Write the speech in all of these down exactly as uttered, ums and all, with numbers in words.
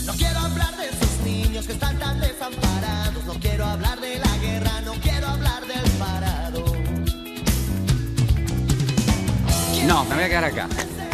No quiero hablar de esos niños que están tan desamparados. No quiero hablar de la guerra, no quiero hablar del parado. No, me voy a quedar acá.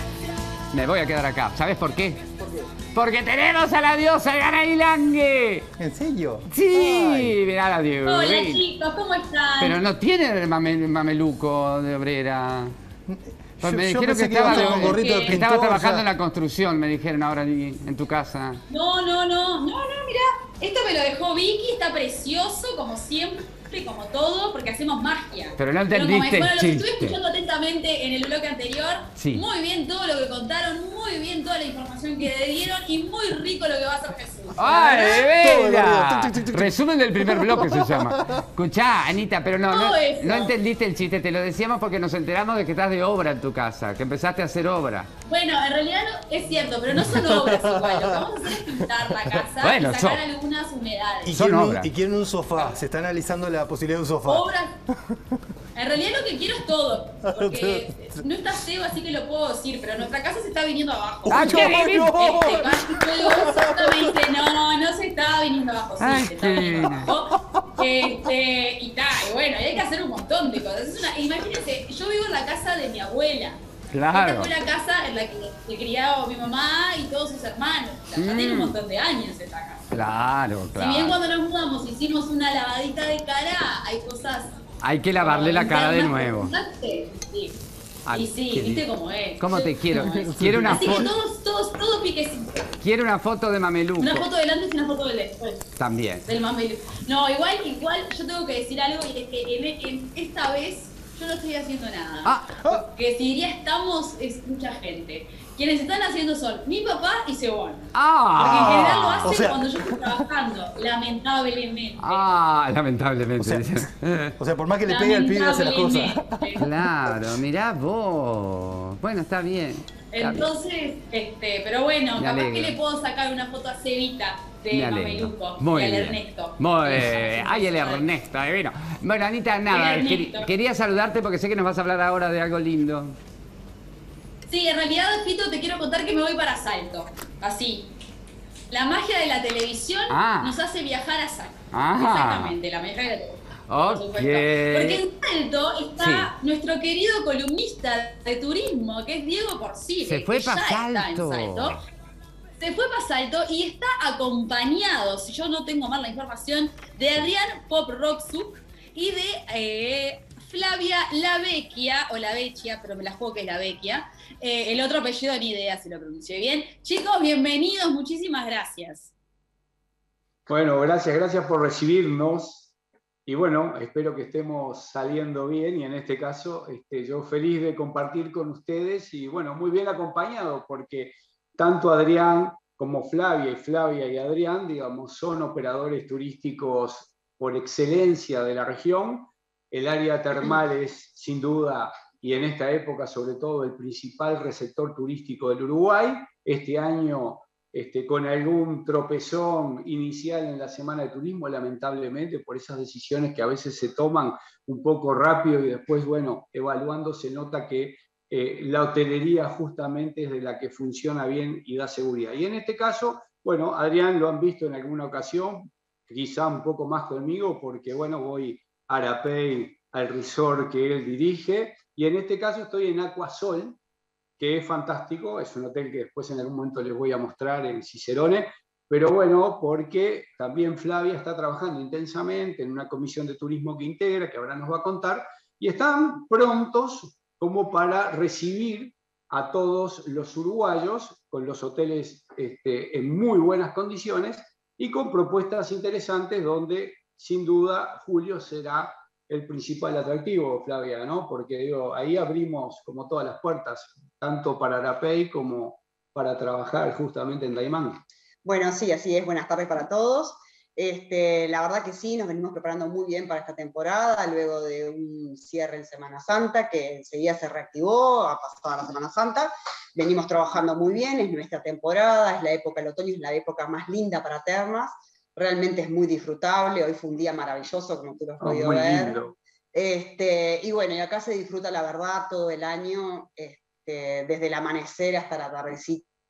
Me voy a quedar acá. ¿Sabes por qué? ¿Por qué? Porque tenemos a la diosa Gana Ilangue. ¿En serio? Sí, Ay. mirá la diosa. Hola chicos, ¿cómo están? Pero no tiene el mame- mameluco de obrera. Yo, me yo dijeron pensé que que iba a estaba, estar con gorrito de que pintor. estaba trabajando ya. en la construcción, me dijeron ahora en tu casa. No, no, no, no, no, mirá. Esto me lo dejó Vicky, está precioso, como siempre, como todo, porque hacemos magia. Pero no como entendiste me- el bueno, los chiste. estuve escuchando atentamente en el bloque anterior. Sí. Muy bien todo lo que contaron, muy bien toda la información que dieron y muy rico lo que va a hacer Jesús. ¡Ay, Todo Vela! corrido. Tuc, tuc, tuc, tuc. Resumen del primer bloque se llama. Escuchá, Anita, pero no, no, Todo eso. no entendiste el chiste. Te lo decíamos porque nos enteramos de que estás de obra en tu casa, que empezaste a hacer obra. Bueno, en realidad no, es cierto, pero no son obras igual. Lo que vamos a hacer es pintar la casa Bueno, y sacar son- algunas humedades. Y Son quieren, un, obras. y quieren un sofá. Se está analizando la posibilidad de un sofá. Obras. En realidad lo que quiero es todo, porque no está Seba, así que lo puedo decir, pero nuestra casa se está viniendo abajo. ¡Ah, qué no, divino! no. Este, yo digo exactamente, no, no se está viniendo abajo, sí, Ay, se está qué viniendo divino. abajo. Este, y tal, y bueno, y hay que hacer un montón de cosas. Es una, imagínense, yo vivo en la casa de mi abuela. Claro. Esta fue la casa en la que se criaba mi mamá y todos sus hermanos. O sea, ya Mm. tiene un montón de años esta casa. Claro, Si bien claro. cuando nos mudamos hicimos una lavadita de cara, hay cosas. Hay que lavarle la cara de internas nuevo. que- Sí. Ay, Y sí, qué viste li- cómo es. ¿Cómo te quiero? Quiero una Así que foto. todos, todos, todo piquecito. Quiero una foto de mameluco. Una foto del antes y una foto del después. También. Del mamelu. No, igual, igual yo tengo que decir algo y es que en, en esta vez yo no estoy haciendo nada. Ah. Porque si diría estamos es mucha gente. Quienes están haciendo son mi papá y Sebón. Porque en general lo Ah. hacen o sea- cuando yo estoy trabajando, lamentablemente. Ah, lamentablemente. O sea, O sea, por más que le pegue al pibe, hace las cosas. Lamentablemente. Claro, mirá vos. Bueno, está bien. Está bien. Entonces, este, pero bueno, Me capaz alegro. que le puedo sacar una foto a Cevita Me de alegro. Mameluco Muy y al bien. Ernesto. Muy Eso, bien. eso, Ay, el eso. Ernesto, divino. Bueno, Anita, nada, El quer- Ernesto. quería saludarte porque sé que nos vas a hablar ahora de algo lindo. Sí, en realidad, Fito, te quiero contar que me voy para Salto. Así. La magia de la televisión Ah. nos hace viajar a Salto. Ah. Exactamente, la magia de la televisión. por Ok. supuesto. Porque en Salto está Sí. nuestro querido columnista de turismo, que es Diego Porcile. Se fue que ya pa' está en Salto. Salto. Se fue para Salto y está acompañado, si yo no tengo mal la información, de Adrián Pop Rocksup y de eh, Flavia Lavecchia, o Lavecchia, pero me la juego que es Lavecchia. Eh, el otro apellido ni idea si lo pronuncié bien. Chicos, bienvenidos, muchísimas gracias. Bueno, gracias, gracias por recibirnos. Y bueno, espero que estemos saliendo bien y en este caso este, yo feliz de compartir con ustedes y bueno, muy bien acompañado porque tanto Adrián como Flavia y Flavia y Adrián, digamos, son operadores turísticos por excelencia de la región. El área termal es sin duda y en esta época sobre todo el principal receptor turístico del Uruguay. Este año Este, con algún tropezón inicial en la Semana de Turismo, lamentablemente, por esas decisiones que a veces se toman un poco rápido y después, bueno, evaluando se nota que eh, la hotelería justamente es de la que funciona bien y da seguridad. Y en este caso, bueno, Adrián lo han visto en alguna ocasión, quizá un poco más conmigo, porque, bueno, voy a Arapey, al resort que él dirige, y en este caso estoy en Aquasol, que es fantástico, es un hotel que después en algún momento les voy a mostrar en Cicerone, pero bueno, porque también Flavia está trabajando intensamente en una comisión de turismo que integra, que ahora nos va a contar, y están prontos como para recibir a todos los uruguayos con los hoteles este, en muy buenas condiciones y con propuestas interesantes donde sin duda julio será el principal atractivo, Flavia, ¿no? Porque digo, ahí abrimos como todas las puertas, tanto para Arapey como para trabajar justamente en Daimán. Bueno, sí, así es. Buenas tardes para todos. Este, la verdad que sí, nos venimos preparando muy bien para esta temporada, luego de un cierre en Semana Santa, que enseguida se reactivó, a pasar la Semana Santa. Venimos trabajando muy bien, es nuestra temporada, es la época, el otoño es la época más linda para termas. Realmente es muy disfrutable, hoy fue un día maravilloso, como tú lo has Oh, podido muy ver. lindo. Este, y bueno, y acá se disfruta la verdad todo el año, este, desde el amanecer hasta la tardecita,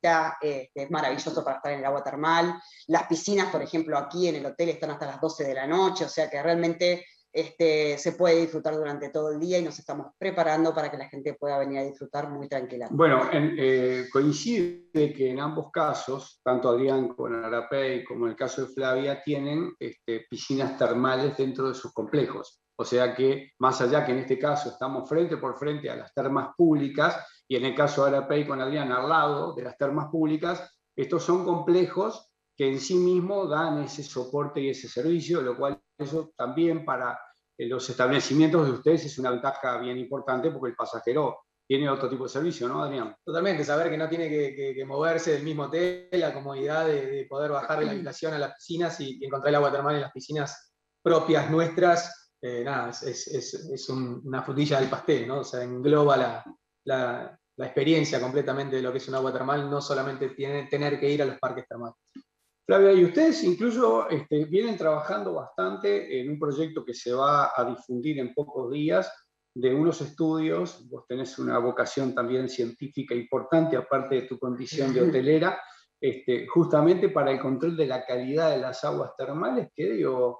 agüita, eh, es maravilloso para estar en el agua termal. Las piscinas, por ejemplo, aquí en el hotel están hasta las doce de la noche, o sea que realmente este, se puede disfrutar durante todo el día y nos estamos preparando para que la gente pueda venir a disfrutar muy tranquila. Bueno, en, eh, coincide que en ambos casos, tanto Adrián con Arapey como en el caso de Flavia, tienen este, piscinas termales dentro de sus complejos. O sea que, más allá que en este caso estamos frente por frente a las termas públicas, y en el caso de Arapey con Adrián al lado de las termas públicas, estos son complejos que en sí mismos dan ese soporte y ese servicio, lo cual eso también para los establecimientos de ustedes es una ventaja bien importante porque el pasajero tiene otro tipo de servicio, ¿no, Adrián? Totalmente, saber que no tiene que, que, que moverse del mismo hotel, la comodidad de, de poder bajar de la habitación a las piscinas y, y encontrar el agua termal en las piscinas propias nuestras. Eh, nada, es, es, es, es un, una frutilla del pastel, ¿no? O sea, engloba la, la, la experiencia completamente de lo que es un agua termal, no solamente tiene, tener que ir a los parques termales. Flavia, y ustedes incluso este, vienen trabajando bastante en un proyecto que se va a difundir en pocos días, de unos estudios. Vos tenés una vocación también científica importante, aparte de tu condición de hotelera, este, justamente para el control de la calidad de las aguas termales, que digo,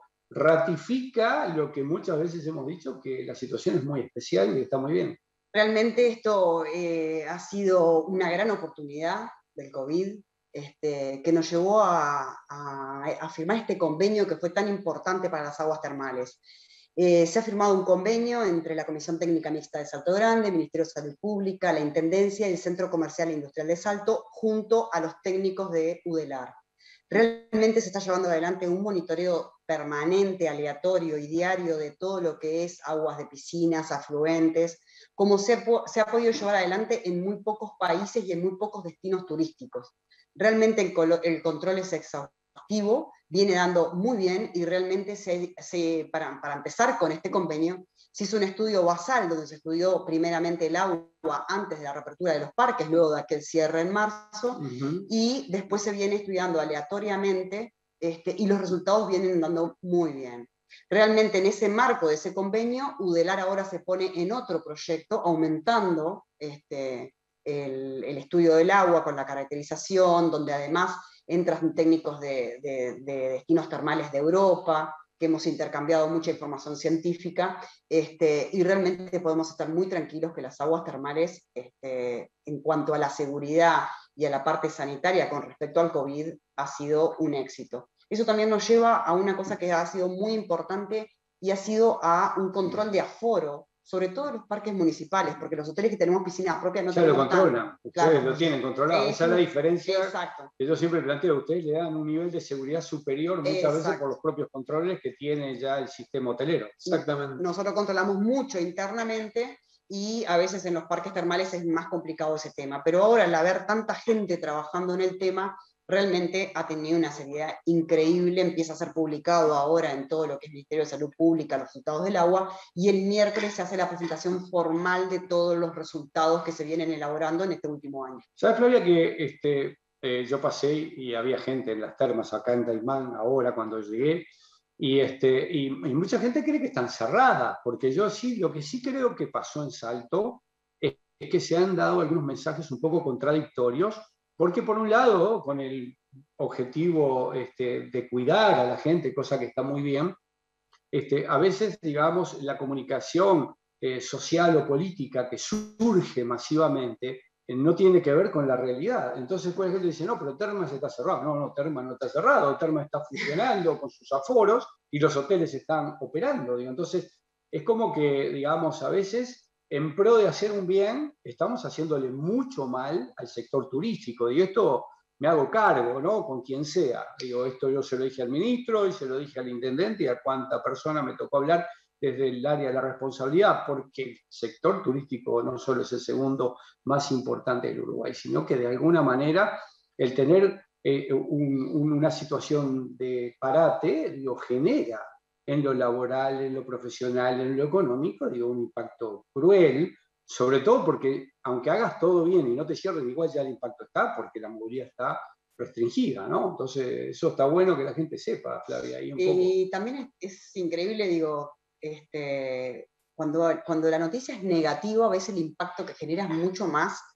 ratifica lo que muchas veces hemos dicho, que la situación es muy especial y está muy bien. Realmente esto eh, ha sido una gran oportunidad del COVID, este, que nos llevó a, a, a firmar este convenio que fue tan importante para las aguas termales. Eh, se ha firmado un convenio entre la Comisión Técnica Mixta de Salto Grande, el Ministerio de Salud Pública, la Intendencia y el Centro Comercial e Industrial de Salto, junto a los técnicos de UDELAR. Realmente se está llevando adelante un monitoreo permanente, aleatorio y diario de todo lo que es aguas de piscinas, afluentes, como se ha, se ha podido llevar adelante en muy pocos países y en muy pocos destinos turísticos. Realmente el, el control es exhaustivo, viene dando muy bien y realmente se, se, para, para empezar con este convenio se hizo un estudio basal donde se estudió primeramente el agua antes de la reapertura de los parques, luego de aquel cierre en marzo, uh-huh. y después se viene estudiando aleatoriamente este, y los resultados vienen dando muy bien. Realmente en ese marco de ese convenio, UDELAR ahora se pone en otro proyecto, aumentando este, el, el estudio del agua con la caracterización, donde además entran técnicos de, de, de destinos termales de Europa, que hemos intercambiado mucha información científica, este, y realmente podemos estar muy tranquilos que las aguas termales, este, en cuanto a la seguridad y a la parte sanitaria con respecto al COVID, ha sido un éxito. Eso también nos lleva a una cosa que ha sido muy importante y ha sido a un control de aforo, sobre todo en los parques municipales, porque los hoteles que tenemos piscinas propias no ya tenemos lo controlan, tanto. ustedes Claro. lo tienen controlado. Eh, Esa es la diferencia. Exacto. Que yo siempre planteo, ustedes le dan un nivel de seguridad superior muchas Exacto. veces por los propios controles que tiene ya el sistema hotelero. Exactamente. Nosotros controlamos mucho internamente y a veces en los parques termales es más complicado ese tema, pero ahora al haber tanta gente trabajando en el tema, realmente ha tenido una seriedad increíble, empieza a ser publicado ahora en todo lo que es el Ministerio de Salud Pública, los resultados del agua, y el miércoles se hace la presentación formal de todos los resultados que se vienen elaborando en este último año. ¿Sabes, Flavia, que este, eh, yo pasé y había gente en las termas acá en Daimán ahora cuando llegué, y, este, y, y mucha gente cree que están cerradas, porque yo sí, lo que sí creo que pasó en Salto es, es que se han dado algunos mensajes un poco contradictorios, porque por un lado, con el objetivo este, de cuidar a la gente, cosa que está muy bien, este, a veces, digamos, la comunicación eh, social o política que surge masivamente eh, no tiene que ver con la realidad. Entonces, pues, la gente dice, no, pero Termas está cerrado. No, no, Termas no está cerrado. Termas está funcionando con sus aforos y los hoteles están operando. Digo. Entonces, es como que, digamos, a veces, en pro de hacer un bien, estamos haciéndole mucho mal al sector turístico. Y esto me hago cargo, ¿no? Con quien sea. Digo, esto yo se lo dije al ministro y se lo dije al intendente y a cuánta persona me tocó hablar desde el área de la responsabilidad, porque el sector turístico no solo es el segundo más importante del Uruguay, sino que de alguna manera el tener eh, un, una situación de parate, digo, genera en lo laboral, en lo profesional, en lo económico, digo, un impacto cruel, sobre todo porque aunque hagas todo bien y no te cierren, igual ya el impacto está, porque la movilidad está restringida, ¿no? Entonces, eso está bueno que la gente sepa, Flavia, ahí un poco. Y también es, es increíble, digo, este, cuando, cuando la noticia es negativa, a veces el impacto que genera es mucho más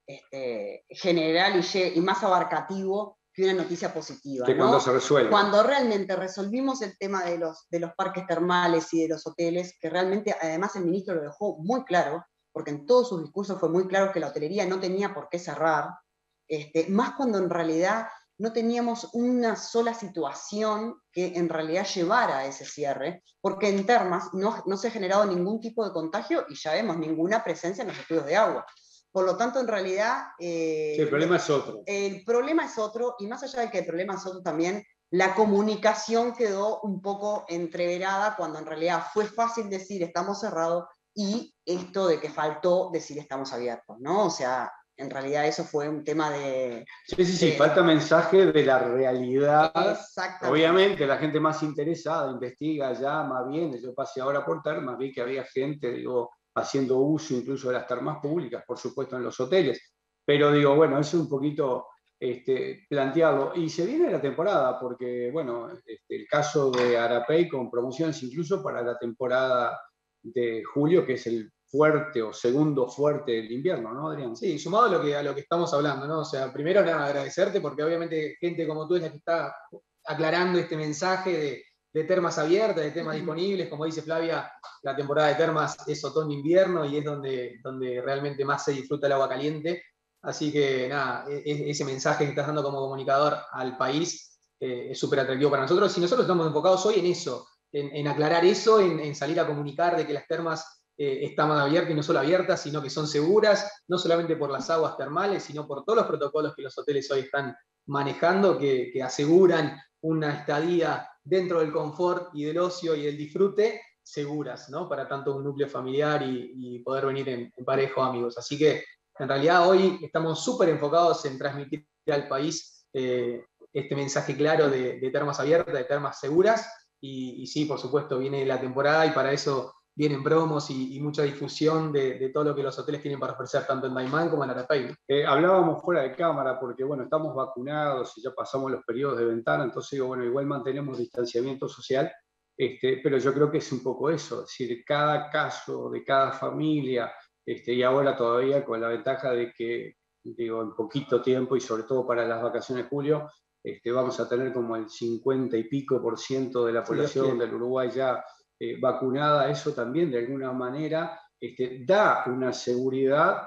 este, general y, y más abarcativo que una noticia positiva. Que ¿no? cuando se resuelve. Cuando realmente resolvimos el tema de los, de los parques termales y de los hoteles, que realmente además el ministro lo dejó muy claro, porque en todos sus discursos fue muy claro que la hotelería no tenía por qué cerrar, este, más cuando en realidad no teníamos una sola situación que en realidad llevara a ese cierre, porque en Termas no, no se ha generado ningún tipo de contagio y ya vemos ninguna presencia en los estudios de agua. Por lo tanto, en realidad... Eh, sí, el problema es otro. El problema es otro, y más allá de que el problema es otro también, la comunicación quedó un poco entreverada cuando en realidad fue fácil decir estamos cerrados y esto de que faltó decir estamos abiertos, ¿no? O sea, en realidad eso fue un tema de... Sí, sí, sí, de, falta mensaje de la realidad. Exactamente. Obviamente la gente más interesada investiga, llama, viene. Yo pasé ahora por Termas, vi que había gente, digo, haciendo uso incluso de las termas públicas, por supuesto en los hoteles. Pero digo, bueno, eso es un poquito este, plantearlo. Y se viene la temporada, porque, bueno, este, el caso de Arapey con promociones incluso para la temporada de julio, que es el fuerte o segundo fuerte del invierno, ¿no, Adrián? Sí, sumado a lo que, a lo que estamos hablando, ¿no? O sea, primero nada, agradecerte, porque obviamente gente como tú es la que está aclarando este mensaje de, de termas abiertas, de temas disponibles. Como dice Flavia, la temporada de termas es otoño-invierno y es donde, donde realmente más se disfruta el agua caliente. Así que nada, ese mensaje que estás dando como comunicador al país eh, es súper atractivo para nosotros. Y nosotros estamos enfocados hoy en eso, en, en aclarar eso, en, en salir a comunicar de que las termas eh, están abiertas, y no solo abiertas, sino que son seguras, no solamente por las aguas termales, sino por todos los protocolos que los hoteles hoy están manejando, que, que aseguran una estadía dentro del confort y del ocio y del disfrute seguras, ¿no? Para tanto un núcleo familiar y, y poder venir en, en pareja o amigos. Así que en realidad hoy estamos súper enfocados en transmitir al país eh, este mensaje claro de, de termas abiertas, de termas seguras, y, y sí, por supuesto, viene la temporada y para eso vienen promos y, y mucha difusión de, de todo lo que los hoteles tienen para ofrecer, tanto en Daymán como en Arapey. Eh, hablábamos fuera de cámara porque, bueno, estamos vacunados y ya pasamos los periodos de ventana, entonces digo, bueno, igual mantenemos distanciamiento social, este, pero yo creo que es un poco eso, es decir, cada caso de cada familia, este, y ahora todavía con la ventaja de que, digo, en poquito tiempo y sobre todo para las vacaciones de julio, este, vamos a tener como el cincuenta y pico por ciento de la población sí, del Uruguay ya eh, vacunada. Eso también de alguna manera este, da una seguridad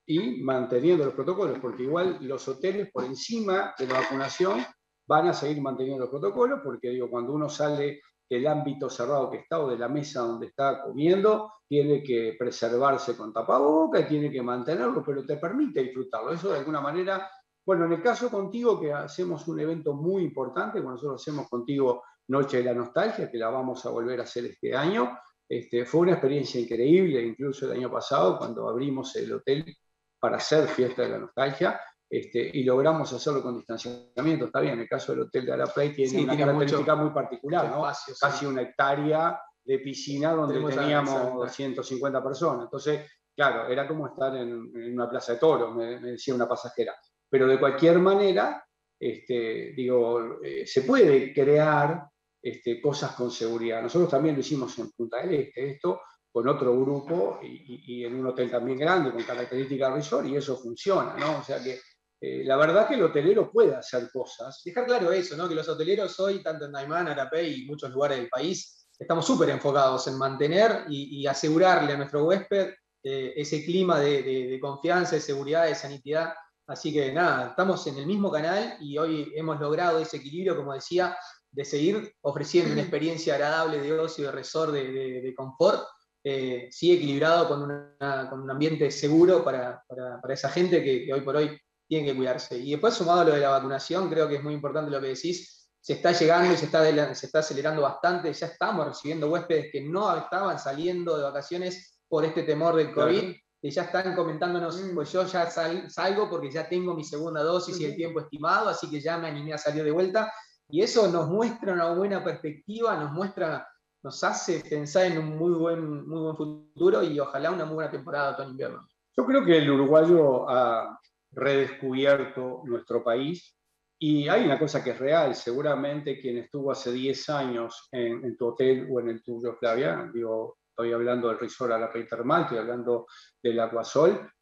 y manteniendo los protocolos, porque igual los hoteles por encima de la vacunación van a seguir manteniendo los protocolos, porque digo, cuando uno sale del ámbito cerrado que está o de la mesa donde está comiendo, tiene que preservarse con tapabocas, tiene que mantenerlo, pero te permite disfrutarlo. Eso de alguna manera, bueno, en el caso contigo, que hacemos un evento muy importante, cuando nosotros hacemos contigo Noche de la Nostalgia, que la vamos a volver a hacer este año, este, fue una experiencia increíble, incluso el año pasado, cuando abrimos el hotel para hacer Fiesta de la Nostalgia, Este, y logramos hacerlo con distanciamiento. Está bien, en el caso del hotel de Arapey tiene sí, una tiene característica mucho, muy particular, ¿no? Espacio, sí. Casi una hectárea de piscina donde Tenemos teníamos doscientas cincuenta personas. Entonces, claro, era como estar en, en una plaza de toros, me, me decía una pasajera. Pero de cualquier manera, este, digo, eh, se puede crear este, cosas con seguridad. Nosotros también lo hicimos en Punta del Este, esto con otro grupo y, y, y en un hotel también grande, con características resort, y eso funciona, ¿no? O sea que Eh, la verdad que el hotelero puede hacer cosas. Dejar claro eso, ¿no? Que los hoteleros hoy, tanto en Daymán, Arapey y muchos lugares del país, estamos súper enfocados en mantener y, y asegurarle a nuestro huésped eh, ese clima de, de, de confianza, de seguridad, de sanidad. Así que nada, estamos en el mismo canal y hoy hemos logrado ese equilibrio, como decía, de seguir ofreciendo una experiencia agradable de ocio, de resort, de, de, de confort, eh, sí equilibrado con, una, con un ambiente seguro para, para, para esa gente que, que hoy por hoy tienen que cuidarse. Y después, sumado a lo de la vacunación, creo que es muy importante lo que decís, se está llegando y se está, de, se está acelerando bastante, ya estamos recibiendo huéspedes que no estaban saliendo de vacaciones por este temor del COVID, claro, y ya están comentándonos, mm. pues yo ya sal, salgo porque ya tengo mi segunda dosis mm. y el tiempo estimado, así que ya me animé a salir de vuelta, y eso nos muestra una buena perspectiva, nos muestra, nos hace pensar en un muy buen, muy buen futuro y ojalá una muy buena temporada otoño-invierno. Yo creo que el uruguayo ha redescubierto nuestro país y hay una cosa que es real, seguramente quien estuvo hace diez años en, en tu hotel o en el tuyo, Flavia, digo, estoy hablando del resort Arapey Termal, estoy hablando del Aquasol,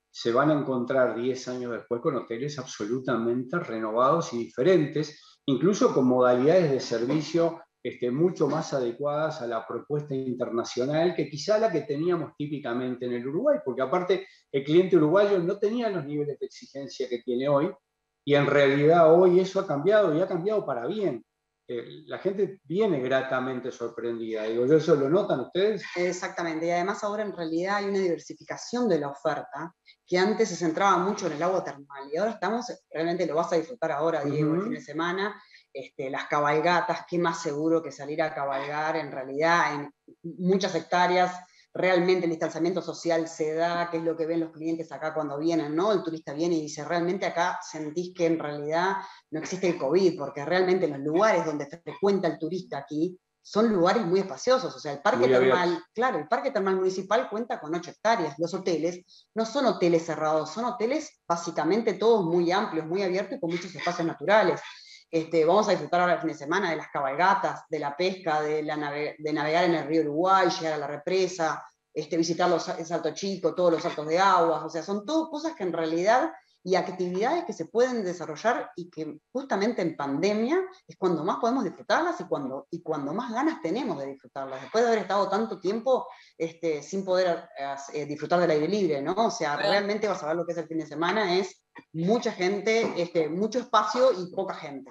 se van a encontrar diez años después con hoteles absolutamente renovados y diferentes, incluso con modalidades de servicio este, mucho más adecuadas a la propuesta internacional que quizá la que teníamos típicamente en el Uruguay, porque aparte el cliente uruguayo no tenía los niveles de exigencia que tiene hoy, y en realidad hoy eso ha cambiado y ha cambiado para bien. Eh, la gente viene gratamente sorprendida. Digo, ¿yo eso lo notan ustedes? Exactamente, y además ahora en realidad hay una diversificación de la oferta que antes se centraba mucho en el agua termal, y ahora estamos, realmente lo vas a disfrutar ahora, Diego, uh-huh. el fin de semana, este, las cabalgatas, qué más seguro que salir a cabalgar, en realidad en muchas hectáreas, realmente el distanciamiento social se da, que es lo que ven los clientes acá cuando vienen, ¿no? El turista viene y dice, realmente acá sentís que en realidad no existe el COVID, porque realmente los lugares donde frecuenta el turista aquí son lugares muy espaciosos, o sea, el parque muy termal, abierto. Claro, el parque termal municipal cuenta con ocho hectáreas, los hoteles no son hoteles cerrados, son hoteles básicamente todos muy amplios, muy abiertos y con muchos espacios naturales. Este, vamos a disfrutar ahora el fin de semana de las cabalgatas, de la pesca, de, la nave de navegar en el río Uruguay, llegar a la represa, este, visitar los, el Salto Chico, todos los saltos de aguas, o sea, son todas cosas que en realidad, y actividades que se pueden desarrollar y que justamente en pandemia es cuando más podemos disfrutarlas y cuando, y cuando más ganas tenemos de disfrutarlas, después de haber estado tanto tiempo este, sin poder eh, disfrutar del aire libre, ¿no? O sea, realmente vas a ver lo que es el fin de semana, es mucha gente, este, mucho espacio y poca gente.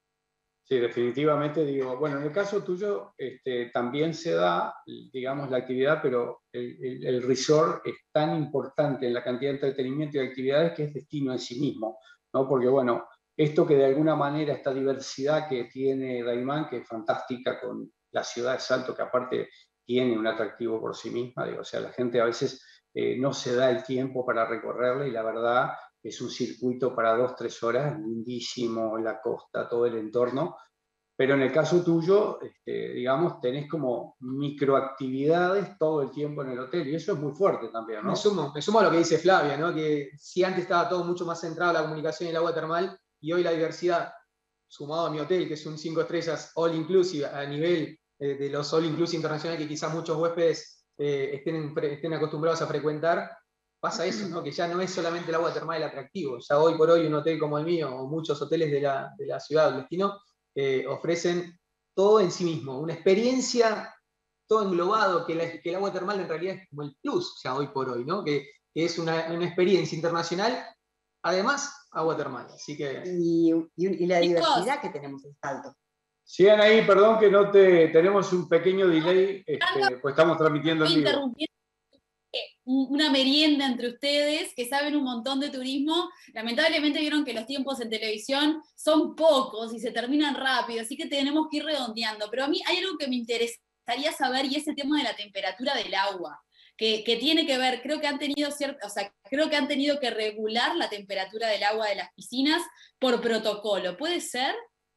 Sí, definitivamente digo, bueno, en el caso tuyo este, también se da, digamos, la actividad, pero el, el, el resort es tan importante en la cantidad de entretenimiento y de actividades que es destino en sí mismo, ¿no? Porque, bueno, esto que de alguna manera, esta diversidad que tiene Daymán, que es fantástica con la ciudad de Salto, que aparte tiene un atractivo por sí misma, digo, o sea, la gente a veces eh, no se da el tiempo para recorrerla y la verdad es un circuito para dos, tres horas, lindísimo, la costa, todo el entorno, pero en el caso tuyo, este, digamos, tenés como microactividades todo el tiempo en el hotel, y eso es muy fuerte también, ¿no? Me sumo, me sumo a lo que dice Flavia, ¿no? Que si antes estaba todo mucho más centrado en la comunicación y el agua termal, y hoy la diversidad, sumado a mi hotel, que es un cinco estrellas all inclusive, a nivel eh, de los all inclusive internacionales que quizás muchos huéspedes eh, estén, estén acostumbrados a frecuentar, pasa eso, ¿no? Que ya no es solamente el agua termal el atractivo. Ya hoy por hoy un hotel como el mío, o muchos hoteles de la, de la ciudad o del destino, eh, ofrecen todo en sí mismo, una experiencia, todo englobado, que, la, que el agua termal en realidad es como el plus, ya hoy por hoy, ¿no? Que, que es una, una experiencia internacional, además agua termal. Así que... Y, y, y la diversidad que tenemos en Salto. Sigan ahí, perdón que no te... Tenemos un pequeño delay, este, pues estamos transmitiendo en vivo. Una merienda entre ustedes que saben un montón de turismo. Lamentablemente vieron que los tiempos en televisión son pocos y se terminan rápido, así que tenemos que ir redondeando. Pero a mí hay algo que me interesaría saber y es el tema de la temperatura del agua, que, que tiene que ver, creo que han tenido cierto, o sea, creo que han tenido que regular la temperatura del agua de las piscinas por protocolo. ¿Puede ser?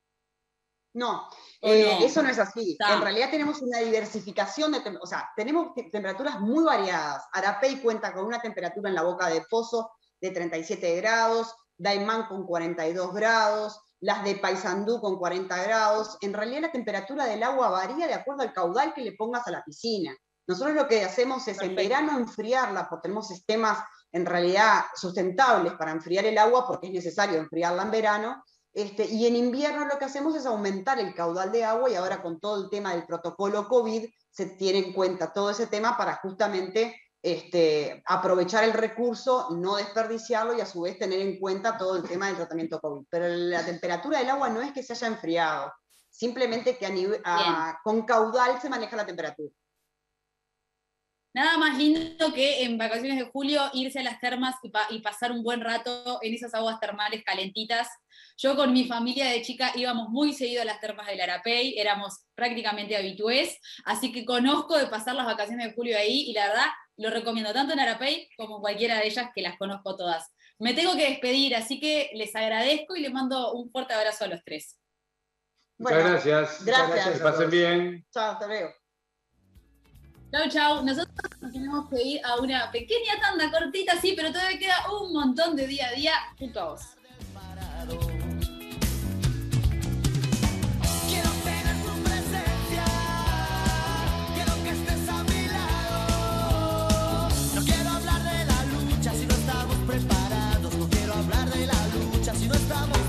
No, eh, no, eso no es así. Está. En realidad tenemos una diversificación de, o sea, tenemos te temperaturas muy variadas. Arapey cuenta con una temperatura en la boca de pozo de treinta y siete grados, Daymán con cuarenta y dos grados, las de Paysandú con cuarenta grados. En realidad la temperatura del agua varía de acuerdo al caudal que le pongas a la piscina. Nosotros lo que hacemos es Perfecto. En verano enfriarla, porque tenemos sistemas en realidad sustentables para enfriar el agua, porque es necesario enfriarla en verano. Este, y en invierno lo que hacemos es aumentar el caudal de agua, y ahora con todo el tema del protocolo COVID se tiene en cuenta todo ese tema para justamente este, aprovechar el recurso, no desperdiciarlo y a su vez tener en cuenta todo el tema del tratamiento COVID. Pero la temperatura del agua no es que se haya enfriado, simplemente que a nivel, a, con caudal se maneja la temperatura. Nada más lindo que en vacaciones de julio irse a las termas y, pa y pasar un buen rato en esas aguas termales calentitas. Yo con mi familia de chica íbamos muy seguido a las termas del Arapey, éramos prácticamente habitués, así que conozco de pasar las vacaciones de julio ahí y la verdad lo recomiendo tanto en Arapey como en cualquiera de ellas, que las conozco todas. Me tengo que despedir, así que les agradezco y les mando un fuerte abrazo a los tres. Muchas bueno, gracias. Gracias. Que pasen bien. Chao, hasta luego. Chau, chau. Nosotros nos tenemos que ir a una pequeña tanda cortita, sí, pero todavía queda un montón de día a día junto a vos.